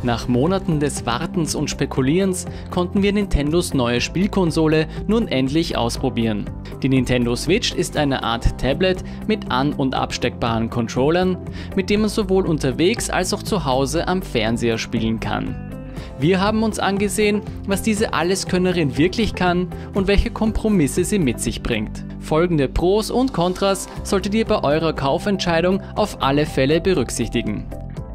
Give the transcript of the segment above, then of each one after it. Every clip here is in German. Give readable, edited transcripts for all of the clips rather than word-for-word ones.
Nach Monaten des Wartens und Spekulierens konnten wir Nintendos neue Spielkonsole nun endlich ausprobieren. Die Nintendo Switch ist eine Art Tablet mit an- und absteckbaren Controllern, mit dem man sowohl unterwegs als auch zu Hause am Fernseher spielen kann. Wir haben uns angesehen, was diese Alleskönnerin wirklich kann und welche Kompromisse sie mit sich bringt. Folgende Pros und Kontras solltet ihr bei eurer Kaufentscheidung auf alle Fälle berücksichtigen.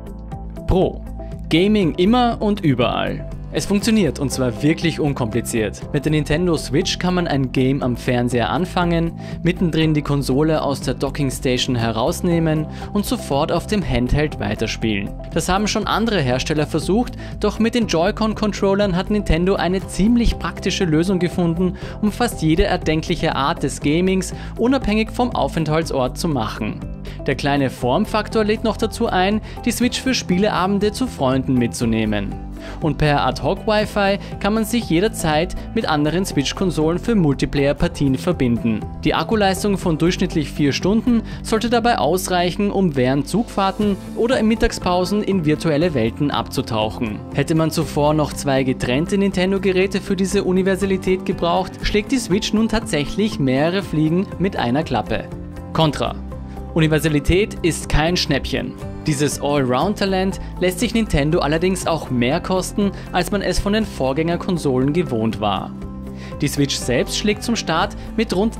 Pro: Gaming immer und überall. Es funktioniert und zwar wirklich unkompliziert. Mit der Nintendo Switch kann man ein Game am Fernseher anfangen, mittendrin die Konsole aus der Dockingstation herausnehmen und sofort auf dem Handheld weiterspielen. Das haben schon andere Hersteller versucht, doch mit den Joy-Con-Controllern hat Nintendo eine ziemlich praktische Lösung gefunden, um fast jede erdenkliche Art des Gamings unabhängig vom Aufenthaltsort zu machen. Der kleine Formfaktor lädt noch dazu ein, die Switch für Spieleabende zu Freunden mitzunehmen. Und per Ad-Hoc-Wi-Fi kann man sich jederzeit mit anderen Switch-Konsolen für Multiplayer-Partien verbinden. Die Akkuleistung von durchschnittlich 4 Stunden sollte dabei ausreichen, um während Zugfahrten oder in Mittagspausen in virtuelle Welten abzutauchen. Hätte man zuvor noch 2 getrennte Nintendo-Geräte für diese Universalität gebraucht, schlägt die Switch nun tatsächlich mehrere Fliegen mit einer Klappe. Kontra: Universalität ist kein Schnäppchen. Dieses Allround-Talent lässt sich Nintendo allerdings auch mehr kosten, als man es von den Vorgängerkonsolen gewohnt war. Die Switch selbst schlägt zum Start mit rund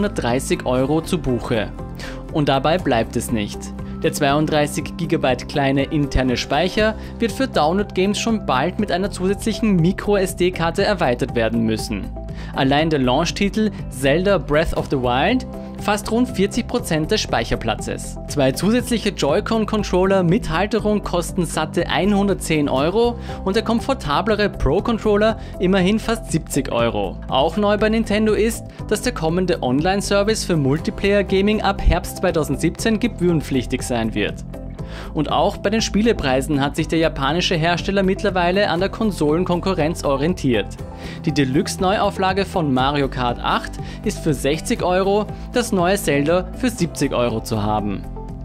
330 € zu Buche. Und dabei bleibt es nicht. Der 32 GB kleine interne Speicher wird für Download-Games schon bald mit einer zusätzlichen Micro-SD-Karte erweitert werden müssen. Allein der Launch-Titel Zelda Breath of the Wild fast rund 40% des Speicherplatzes. 2 zusätzliche Joy-Con-Controller mit Halterung kosten satte 110 € und der komfortablere Pro-Controller immerhin fast 70 €. Auch neu bei Nintendo ist, dass der kommende Online-Service für Multiplayer-Gaming ab Herbst 2017 gebührenpflichtig sein wird. Und auch bei den Spielepreisen hat sich der japanische Hersteller mittlerweile an der Konsolenkonkurrenz orientiert. Die Deluxe-Neuauflage von Mario Kart 8 ist für 60 €, das neue Zelda für 70 € zu haben.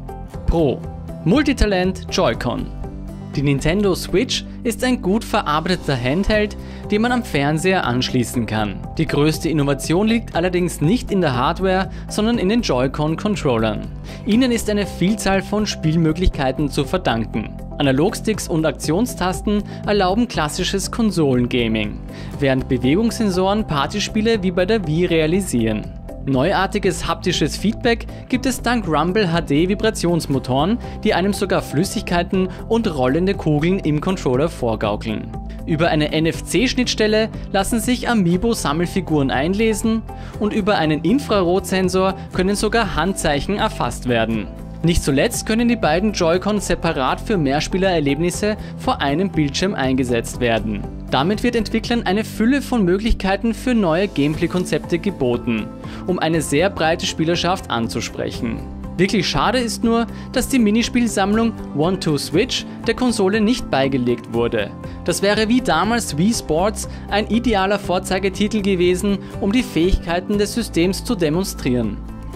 Pro: Multitalent Joy-Con. Die Nintendo Switch ist ein gut verarbeiteter Handheld, den man am Fernseher anschließen kann. Die größte Innovation liegt allerdings nicht in der Hardware, sondern in den Joy-Con-Controllern. Ihnen ist eine Vielzahl von Spielmöglichkeiten zu verdanken. Analogsticks und Aktionstasten erlauben klassisches Konsolengaming, während Bewegungssensoren Partyspiele wie bei der Wii realisieren. Neuartiges haptisches Feedback gibt es dank Rumble HD Vibrationsmotoren, die einem sogar Flüssigkeiten und rollende Kugeln im Controller vorgaukeln. Über eine NFC-Schnittstelle lassen sich Amiibo-Sammelfiguren einlesen und über einen Infrarotsensor können sogar Handzeichen erfasst werden. Nicht zuletzt können die beiden Joy-Con separat für Mehrspielererlebnisse vor einem Bildschirm eingesetzt werden. Damit wird Entwicklern eine Fülle von Möglichkeiten für neue Gameplay-Konzepte geboten, um eine sehr breite Spielerschaft anzusprechen. Wirklich schade ist nur, dass die Minispielsammlung One-Two-Switch der Konsole nicht beigelegt wurde. Das wäre wie damals Wii Sports ein idealer Vorzeigetitel gewesen, um die Fähigkeiten des Systems zu demonstrieren.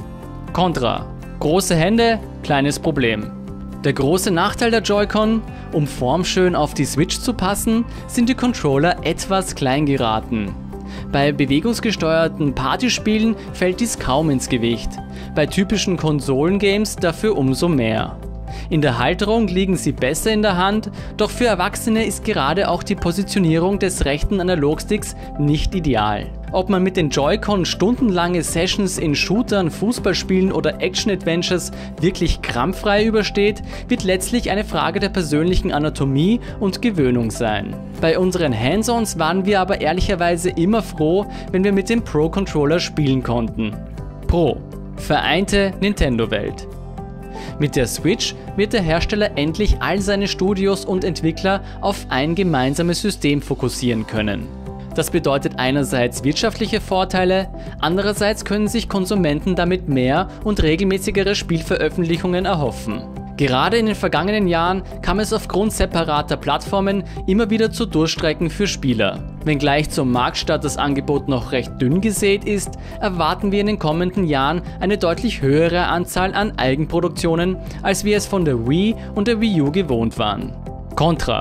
Kontra: Große Hände, kleines Problem. Der große Nachteil der Joy-Con: um formschön auf die Switch zu passen, sind die Controller etwas klein geraten. Bei bewegungsgesteuerten Partyspielen fällt dies kaum ins Gewicht, bei typischen Konsolengames dafür umso mehr. In der Halterung liegen sie besser in der Hand, doch für Erwachsene ist gerade auch die Positionierung des rechten Analogsticks nicht ideal. Ob man mit den Joy-Con stundenlange Sessions in Shootern, Fußballspielen oder Action-Adventures wirklich krampffrei übersteht, wird letztlich eine Frage der persönlichen Anatomie und Gewöhnung sein. Bei unseren Hands-Ons waren wir aber ehrlicherweise immer froh, wenn wir mit dem Pro-Controller spielen konnten. Pro: Vereinte Nintendo-Welt. Mit der Switch wird der Hersteller endlich all seine Studios und Entwickler auf ein gemeinsames System fokussieren können. Das bedeutet einerseits wirtschaftliche Vorteile, andererseits können sich Konsumenten damit mehr und regelmäßigere Spielveröffentlichungen erhoffen. Gerade in den vergangenen Jahren kam es aufgrund separater Plattformen immer wieder zu Durststrecken für Spieler. Wenngleich zum Marktstart das Angebot noch recht dünn gesät ist, erwarten wir in den kommenden Jahren eine deutlich höhere Anzahl an Eigenproduktionen, als wir es von der Wii und der Wii U gewohnt waren. Kontra: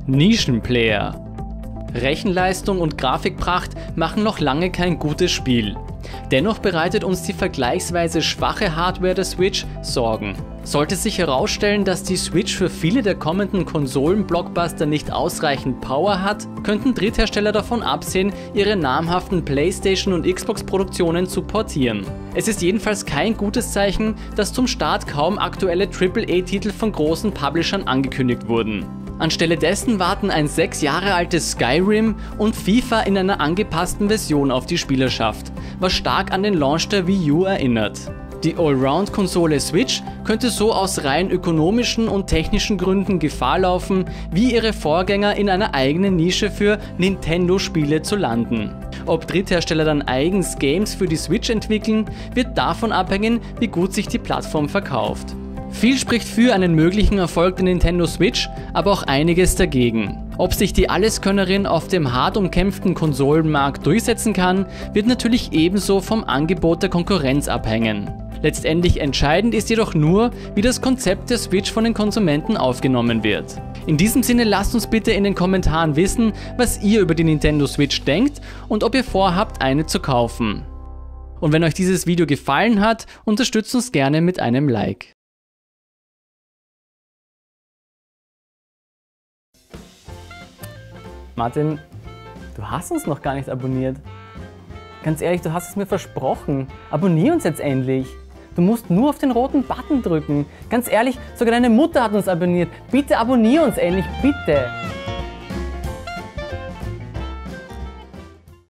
Nischenplayer. Rechenleistung und Grafikpracht machen noch lange kein gutes Spiel. Dennoch bereitet uns die vergleichsweise schwache Hardware der Switch Sorgen. Sollte sich herausstellen, dass die Switch für viele der kommenden Konsolen-Blockbuster nicht ausreichend Power hat, könnten Dritthersteller davon absehen, ihre namhaften PlayStation- und Xbox-Produktionen zu portieren. Es ist jedenfalls kein gutes Zeichen, dass zum Start kaum aktuelle AAA-Titel von großen Publishern angekündigt wurden. Anstelle dessen warten ein 6 Jahre altes Skyrim und FIFA in einer angepassten Version auf die Spielerschaft, was stark an den Launch der Wii U erinnert. Die Allround-Konsole Switch könnte so aus rein ökonomischen und technischen Gründen Gefahr laufen, wie ihre Vorgänger in einer eigenen Nische für Nintendo-Spiele zu landen. Ob Dritthersteller dann eigens Games für die Switch entwickeln, wird davon abhängen, wie gut sich die Plattform verkauft. Viel spricht für einen möglichen Erfolg der Nintendo Switch, aber auch einiges dagegen. Ob sich die Alleskönnerin auf dem hart umkämpften Konsolenmarkt durchsetzen kann, wird natürlich ebenso vom Angebot der Konkurrenz abhängen. Letztendlich entscheidend ist jedoch nur, wie das Konzept der Switch von den Konsumenten aufgenommen wird. In diesem Sinne lasst uns bitte in den Kommentaren wissen, was ihr über die Nintendo Switch denkt und ob ihr vorhabt, eine zu kaufen. Und wenn euch dieses Video gefallen hat, unterstützt uns gerne mit einem Like. Martin, du hast uns noch gar nicht abonniert. Ganz ehrlich, du hast es mir versprochen. Abonnier uns jetzt endlich. Du musst nur auf den roten Button drücken. Ganz ehrlich, sogar deine Mutter hat uns abonniert. Bitte abonnier uns endlich, bitte.